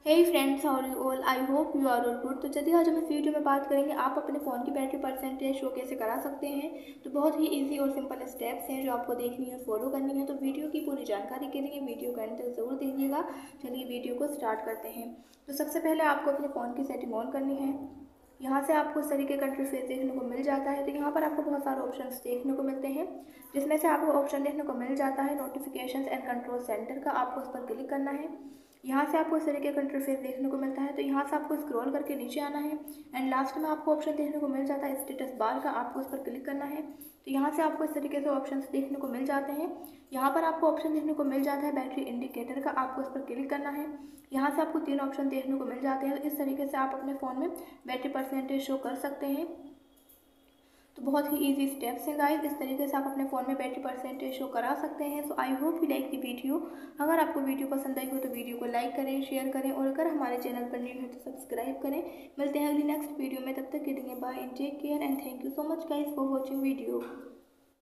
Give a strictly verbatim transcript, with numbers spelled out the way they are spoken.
Hey friends, how are you all? I hope you are all good. तो चलिए आज हम इस वीडियो में बात करेंगे आप अपने फ़ोन की बैटरी परसेंटेज शो कैसे करा सकते हैं। तो बहुत ही इजी और सिंपल स्टेप्स हैं जो आपको देखनी है, फॉलो करनी है। तो वीडियो की पूरी जानकारी के लिए वीडियो का अंत तक ज़रूर देखिएगा। चलिए वीडियो को स्टार्ट करते हैं। तो सबसे पहले आपको अपने फ़ोन की सेटिंग ऑन करनी है। यहाँ से आपको इस तरीके का इंटरफेस देखने को मिल जाता है। तो यहाँ पर आपको बहुत सारे ऑप्शंस देखने को मिलते हैं, जिसमें से आपको ऑप्शन देखने को मिल जाता है नोटिफिकेशंस एंड कंट्रोल सेंटर का। आपको उस पर क्लिक करना है। यहाँ से आपको इस तरीके का इंटरफेस देखने को मिलता है। तो यहाँ से आपको स्क्रॉल करके नीचे आना है एंड लास्ट में आपको ऑप्शन देखने को मिल जाता है स्टेटस बार का। आपको उस पर क्लिक करना है। तो यहाँ से आपको इस तरीके से ऑप्शंस देखने को मिल जाते हैं। यहाँ पर आपको ऑप्शन देखने को मिल जाता है बैटरी इंडिकेटर का। आपको उस पर क्लिक करना है। यहाँ से आपको तीन ऑप्शन देखने को मिल जाते हैं। इस तरीके से आप अपने फ़ोन में बैटरी परसेंटेज शो कर सकते हैं। तो बहुत ही इजी स्टेप्स हैं गाइस, इस तरीके से आप अपने फ़ोन में बैटरी परसेंटेज शो करा सकते हैं। So I hope you like the video. अगर आपको वीडियो पसंद आई हो तो वीडियो को लाइक करें, शेयर करें और अगर हमारे चैनल पर न्यू है तो सब्सक्राइब करें। मिलते हैं अगली नेक्स्ट वीडियो में, तब तक के लिए bye and take care and thank you so much guys for watching video.